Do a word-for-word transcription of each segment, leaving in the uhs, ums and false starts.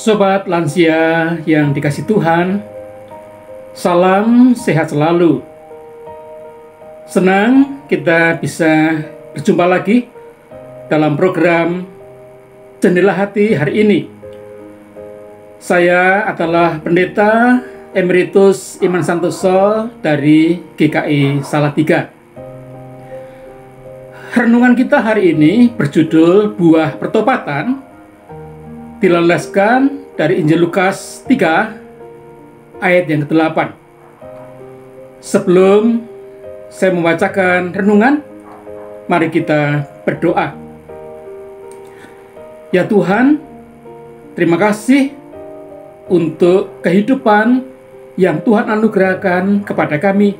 Sobat lansia yang dikasih Tuhan, salam sehat selalu. Senang kita bisa berjumpa lagi dalam program Jendela Hati hari ini. Saya adalah Pendeta Emeritus Iman Santoso dari G K I Salatiga. Renungan kita hari ini berjudul Buah Pertobatan, dilandaskan dari Injil Lukas tiga ayat yang kedelapan. Sebelum saya membacakan renungan, mari kita berdoa. Ya Tuhan, terima kasih untuk kehidupan yang Tuhan anugerahkan kepada kami.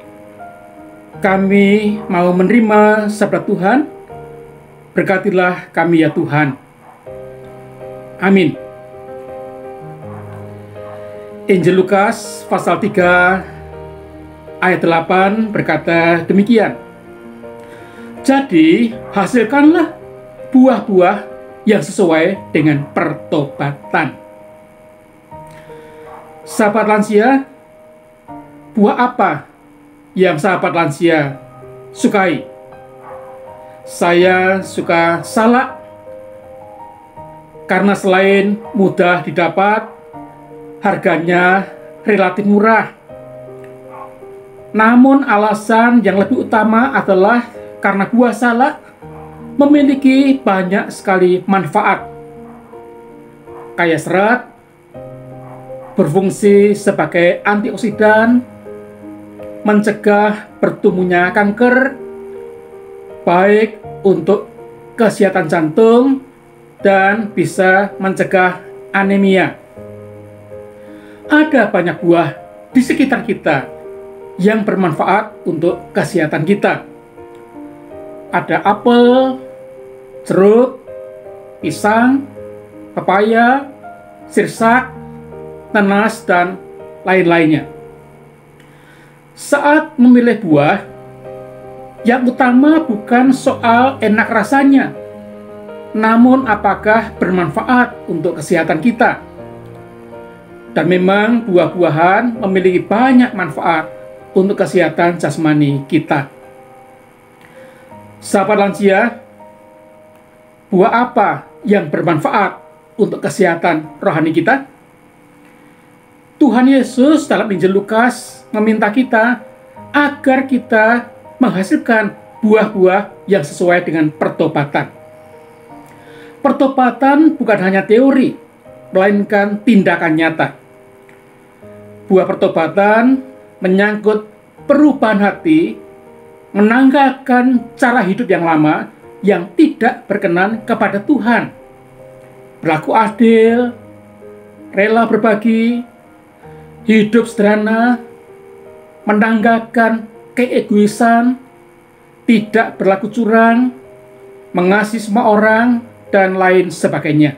Kami mau menerima sabda Tuhan. Berkatilah kami ya Tuhan. Amin. Injil Lukas pasal tiga ayat delapan berkata demikian. Jadi hasilkanlah buah-buah yang sesuai dengan pertobatan. Sahabat lansia, buah apa yang sahabat lansia sukai? Saya suka salak, karena selain mudah didapat, harganya relatif murah. Namun alasan yang lebih utama adalah karena buah salak memiliki banyak sekali manfaat. Kaya serat, berfungsi sebagai antioksidan, mencegah bertumbuhnya kanker, baik untuk kesehatan jantung, dan bisa mencegah anemia. Ada banyak buah di sekitar kita yang bermanfaat untuk kesehatan kita. Ada apel, jeruk, pisang, pepaya, sirsak, nanas, dan lain-lainnya. Saat memilih buah, yang utama bukan soal enak rasanya, namun apakah bermanfaat untuk kesehatan kita. Dan memang buah-buahan memiliki banyak manfaat untuk kesehatan jasmani kita. Sahabat lansia, buah apa yang bermanfaat untuk kesehatan rohani kita? Tuhan Yesus dalam Injil Lukas meminta kita agar kita menghasilkan buah-buah yang sesuai dengan pertobatan. Pertobatan bukan hanya teori, melainkan tindakan nyata. Buah pertobatan menyangkut perubahan hati, menanggalkan cara hidup yang lama yang tidak berkenan kepada Tuhan. Berlaku adil, rela berbagi, hidup sederhana, menanggalkan keegoisan, tidak berlaku curang, mengasihi semua orang, dan lain sebagainya.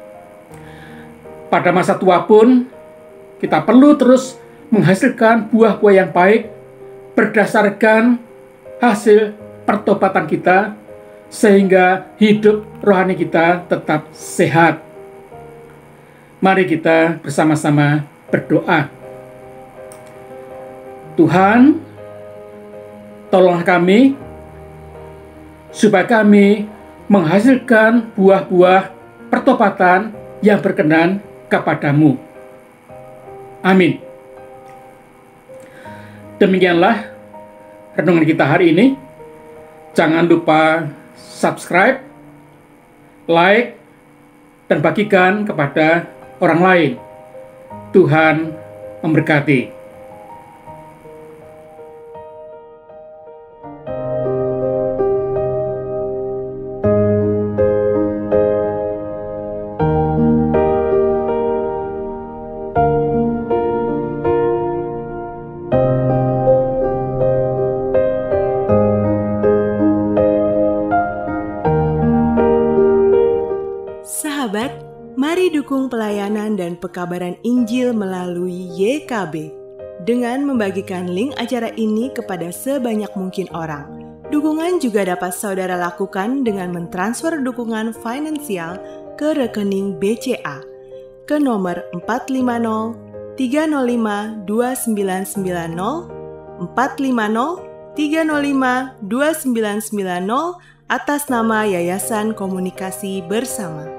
Pada masa tua pun, kita perlu terus menghasilkan buah-buah yang baik berdasarkan hasil pertobatan kita, sehingga hidup rohani kita tetap sehat. Mari kita bersama-sama berdoa. Tuhan, tolonglah kami supaya kami menghasilkan buah-buah pertobatan yang berkenan kepadamu. Amin. Demikianlah renungan kita hari ini. Jangan lupa subscribe, like, dan bagikan kepada orang lain. Tuhan memberkati. Sahabat, mari dukung pelayanan dan pekabaran Injil melalui Y K B dengan membagikan link acara ini kepada sebanyak mungkin orang. Dukungan juga dapat saudara lakukan dengan mentransfer dukungan finansial ke rekening B C A. ke nomor empat lima nol tiga nol lima dua sembilan sembilan nol, empat lima nol tiga nol lima dua sembilan sembilan nol atas nama Yayasan Komunikasi Bersama.